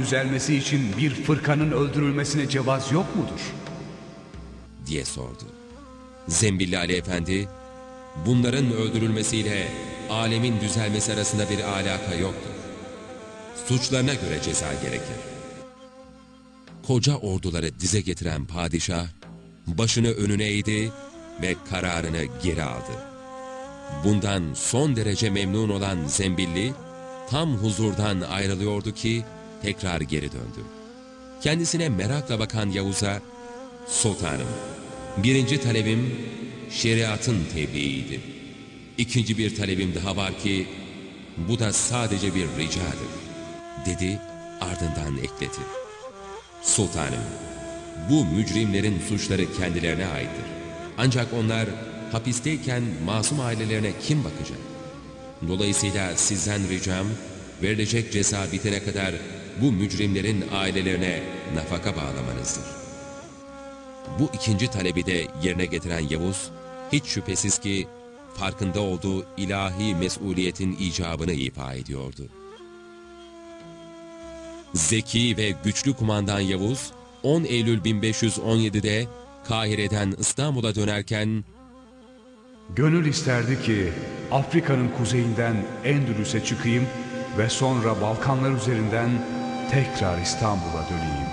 düzelmesi için bir fırkanın öldürülmesine cevaz yok mudur? Diye sordu. Zembilli Ali Efendi, bunların öldürülmesiyle alemin düzelmesi arasında bir alaka yoktur. Suçlarına göre ceza gerekir. Koca orduları dize getiren padişah, başını önüne eğdi ve kararını geri aldı. Bundan son derece memnun olan Zembilli, tam huzurdan ayrılıyordu ki tekrar geri döndü. Kendisine merakla bakan Yavuz'a, "Sultanım, birinci talebim şeriatın tebliğiydi. İkinci bir talebim daha var ki bu da sadece bir ricadır," dedi, ardından ekledi. "Sultanım, bu mücrimlerin suçları kendilerine aittir. Ancak onlar hapisteyken masum ailelerine kim bakacak? Dolayısıyla sizden ricam, verilecek ceza bitene kadar bu mücrimlerin ailelerine nafaka bağlamanızdır." Bu ikinci talebi de yerine getiren Yavuz, hiç şüphesiz ki farkında olduğu ilahi mesuliyetin icabını ifa ediyordu. Zeki ve güçlü kumandan Yavuz, 10 Eylül 1517'de Kahire'den İstanbul'a dönerken, "Gönül isterdi ki Afrika'nın kuzeyinden Endülüs'e çıkayım ve sonra Balkanlar üzerinden tekrar İstanbul'a döneyim,"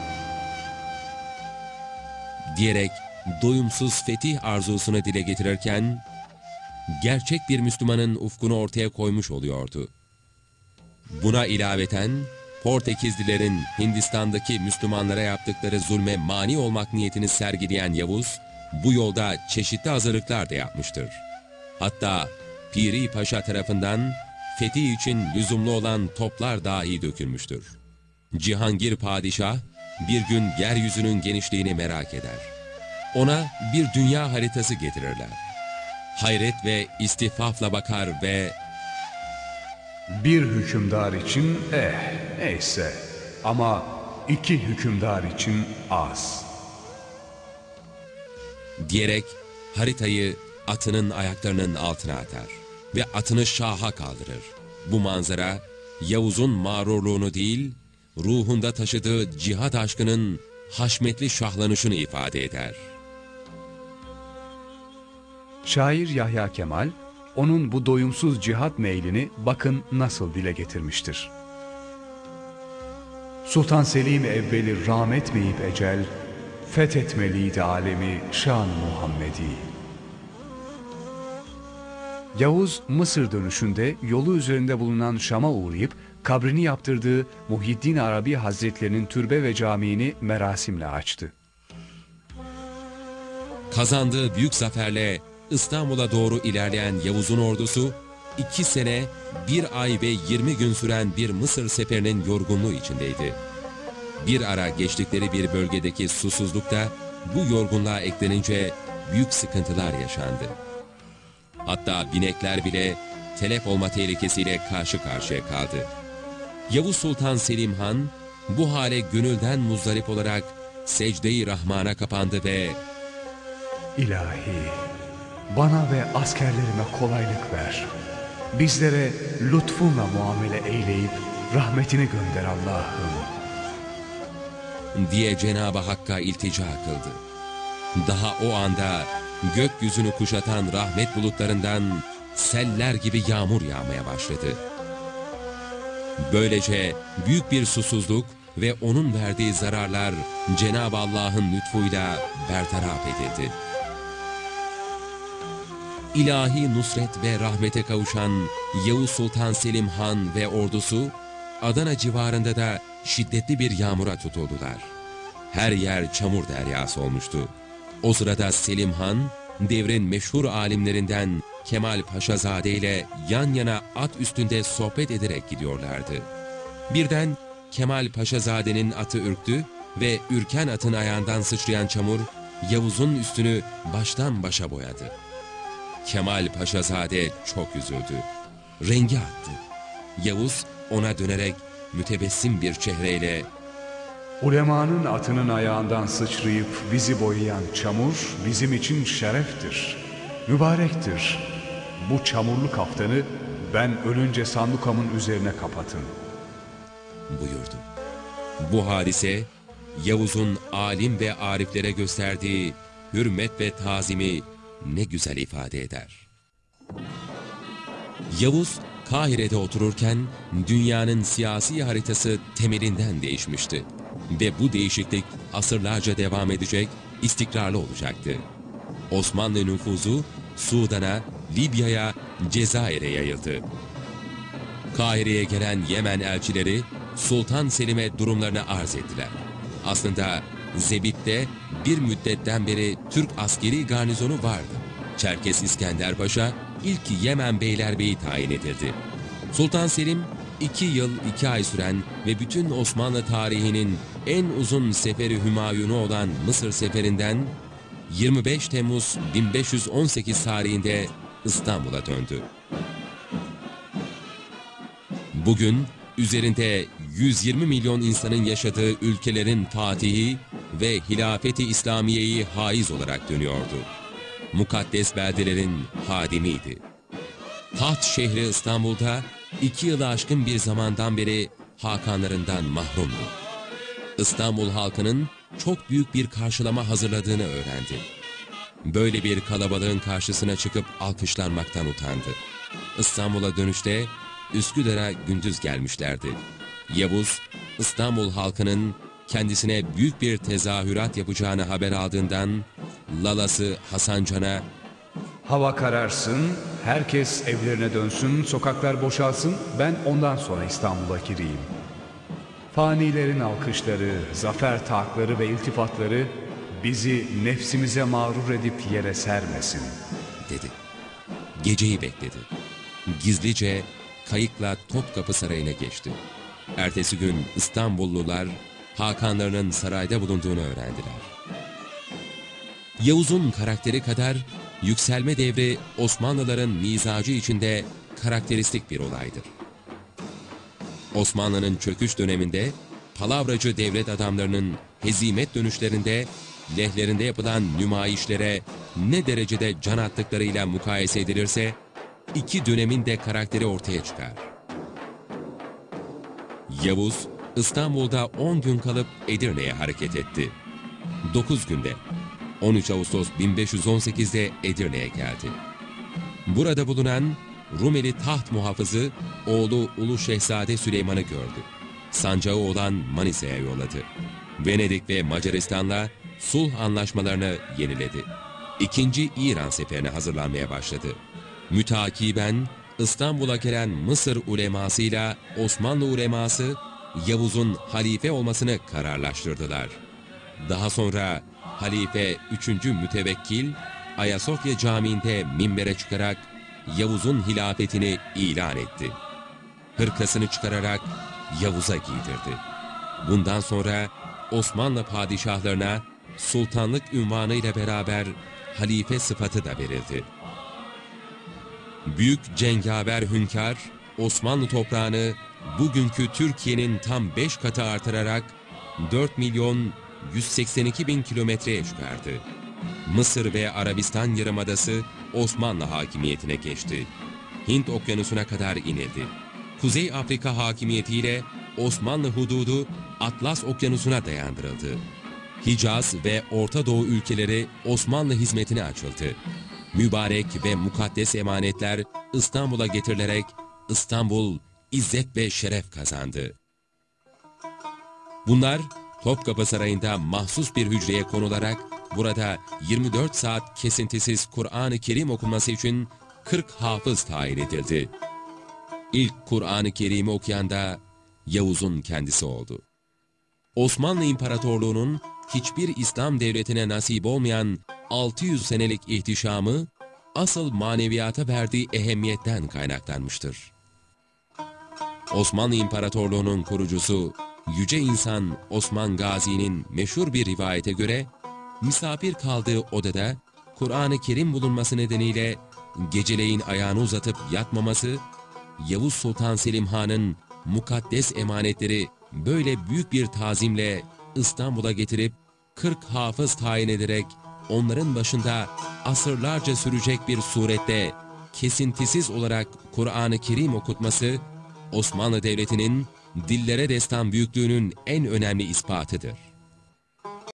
diyerek doyumsuz fetih arzusunu dile getirirken, gerçek bir Müslümanın ufkunu ortaya koymuş oluyordu. Buna ilaveten, Portekizlilerin Hindistan'daki Müslümanlara yaptıkları zulme mani olmak niyetini sergileyen Yavuz, bu yolda çeşitli hazırlıklar da yapmıştır. Hatta Piri Paşa tarafından fetih için lüzumlu olan toplar dahi dökülmüştür. Cihangir Padişah bir gün yeryüzünün genişliğini merak eder. Ona bir dünya haritası getirirler. Hayret ve istifafla bakar ve "Bir hükümdar için neyse, ama 2 hükümdar için az," diyerek haritayı atının ayaklarının altına atar ve atını şaha kaldırır. Bu manzara Yavuz'un mağrurluğunu değil, ruhunda taşıdığı cihat aşkının haşmetli şahlanışını ifade eder. Şair Yahya Kemal, onun bu doyumsuz cihat meylini bakın nasıl dile getirmiştir. "Sultan Selim evveli rahmetmeyip ecel, fethetmeliydi alemi şan Muhammedi." Yavuz, Mısır dönüşünde yolu üzerinde bulunan Şam'a uğrayıp kabrini yaptırdığı Muhyiddin Arabi Hazretlerinin türbe ve camiini merasimle açtı. Kazandığı büyük zaferle İstanbul'a doğru ilerleyen Yavuz'un ordusu, 2 sene, 1 ay ve 20 gün süren bir Mısır seferinin yorgunluğu içindeydi. Bir ara geçtikleri bir bölgedeki susuzluk da bu yorgunluğa eklenince büyük sıkıntılar yaşandı. Hatta binekler bile telef olma tehlikesiyle karşı karşıya kaldı. Yavuz Sultan Selim Han bu hale gönülden muzdarip olarak secde-i Rahman'a kapandı ve "İlahi, bana ve askerlerime kolaylık ver. Bizlere lütfunla muamele eyleyip rahmetini gönder Allah'ım," diye Cenab-ı Hakk'a iltica kıldı. Daha o anda gökyüzünü kuşatan rahmet bulutlarından seller gibi yağmur yağmaya başladı. Böylece büyük bir susuzluk ve onun verdiği zararlar Cenab-ı Allah'ın lütfuyla bertaraf edildi. İlahi nusret ve rahmete kavuşan Yavuz Sultan Selim Han ve ordusu, Adana civarında da şiddetli bir yağmura tutuldular. Her yer çamur deryası olmuştu. O sırada Selim Han, devrin meşhur alimlerinden Kemal Paşazade ile yan yana at üstünde sohbet ederek gidiyorlardı. Birden Kemal Paşazade'nin atı ürktü ve ürken atın ayağından sıçrayan çamur Yavuz'un üstünü baştan başa boyadı. Kemal Paşazade çok üzüldü. Rengi attı. Yavuz ona dönerek mütebessim bir çehreyle "Ulemanın atının ayağından sıçrayıp bizi boyayan çamur bizim için şereftir, mübarektir. Bu çamurlu kaftanı ben ölünce sandukamın üzerine kapatın," buyurdu. Bu hadise, Yavuz'un alim ve ariflere gösterdiği hürmet ve tazimi ne güzel ifade eder. Yavuz, Kahire'de otururken dünyanın siyasi haritası temelinden değişmişti. Ve bu değişiklik asırlarca devam edecek, istikrarlı olacaktı. Osmanlı nüfuzu Sudan'a, Libya'ya, Cezayir'e yayıldı. Kahire'ye gelen Yemen elçileri Sultan Selim'e durumlarını arz ettiler. Aslında Zebit'te bir müddetten beri Türk askeri garnizonu vardı. Çerkes İskender Paşa ilk Yemen beylerbeyi tayin edildi. Sultan Selim 2 yıl 2 ay süren ve bütün Osmanlı tarihinin en uzun seferi Hümayun'u olan Mısır seferinden 25 Temmuz 1518 tarihinde İstanbul'a döndü. Bugün üzerinde 120 milyon insanın yaşadığı ülkelerin fatihi ve hilafeti İslamiye'yi haiz olarak dönüyordu. Mukaddes beldelerin hadimiydi. Taht şehri İstanbul'da 2 yılı aşkın bir zamandan beri hakanlarından mahrumdu. İstanbul halkının çok büyük bir karşılama hazırladığını öğrendi. Böyle bir kalabalığın karşısına çıkıp alkışlanmaktan utandı. İstanbul'a dönüşte Üsküdar'a gündüz gelmişlerdi. Yavuz, İstanbul halkının kendisine büyük bir tezahürat yapacağını haber aldığından lalası Hasan Can'a Hava kararsın, herkes evlerine dönsün, sokaklar boşalsın, ben ondan sonra İstanbul'a gireyim. Fanilerin alkışları, zafer taakları ve iltifatları bizi nefsimize mağrur edip yere sermesin, dedi. Geceyi bekledi. Gizlice kayıkla Topkapı Sarayı'na geçti. Ertesi gün İstanbullular hakanlarının sarayda bulunduğunu öğrendiler. Yavuz'un karakteri kadar yükselme devri Osmanlıların mizacı içinde karakteristik bir olaydır. Osmanlı'nın çöküş döneminde palavracı devlet adamlarının hezimet dönüşlerinde lehlerinde yapılan nümayişlere ne derecede can attıklarıyla mukayese edilirse iki dönemin de karakteri ortaya çıkar. Yavuz İstanbul'da 10 gün kalıp Edirne'ye hareket etti. 9 günde 13 Ağustos 1518'de Edirne'ye geldi. Burada bulunan Rumeli taht muhafızı oğlu Ulu Şehzade Süleyman'ı gördü. Sancağı olan Manisa'ya yolladı. Venedik ve Macaristan'la sulh anlaşmalarını yeniledi. İkinci İran seferine hazırlanmaya başladı. Mütakiben İstanbul'a gelen Mısır ulemasıyla Osmanlı uleması Yavuz'un halife olmasını kararlaştırdılar. Daha sonra halife 3. Mütevekkil Ayasofya Camii'nde minbere çıkarak Yavuz'un hilafetini ilan etti. Hırkasını çıkararak Yavuz'a giydirdi. Bundan sonra Osmanlı padişahlarına sultanlık unvanı ile beraber halife sıfatı da verildi. Büyük cengaver hünkâr Osmanlı toprağını bugünkü Türkiye'nin tam 5 katı artırarak 4.182.000 kilometreye çıkardı. Mısır ve Arabistan Yarımadası Osmanlı hakimiyetine geçti. Hint Okyanusu'na kadar inildi. Kuzey Afrika hakimiyetiyle Osmanlı hududu Atlas Okyanusu'na dayandırıldı. Hicaz ve Orta Doğu ülkeleri Osmanlı hizmetine açıldı. Mübarek ve mukaddes emanetler İstanbul'a getirilerek İstanbul izzet ve şeref kazandı. Bunlar Topkapı Sarayı'nda mahsus bir hücreye konularak burada 24 saat kesintisiz Kur'an-ı Kerim okunması için 40 hafız tayin edildi. İlk Kur'an-ı Kerim'i okuyan da Yavuz'un kendisi oldu. Osmanlı İmparatorluğu'nun hiçbir İslam devletine nasip olmayan 600 senelik ihtişamı asıl maneviyata verdiği ehemmiyetten kaynaklanmıştır. Osmanlı İmparatorluğu'nun kurucusu Yüce İnsan Osman Gazi'nin meşhur bir rivayete göre misafir kaldığı odada Kur'an-ı Kerim bulunması nedeniyle geceleyin ayağını uzatıp yatmaması, Yavuz Sultan Selim Han'ın mukaddes emanetleri böyle büyük bir tazimle İstanbul'a getirip 40 hafız tayin ederek onların başında asırlarca sürecek bir surette kesintisiz olarak Kur'an-ı Kerim okutması, Osmanlı Devleti'nin dillere destan büyüklüğünün en önemli ispatıdır.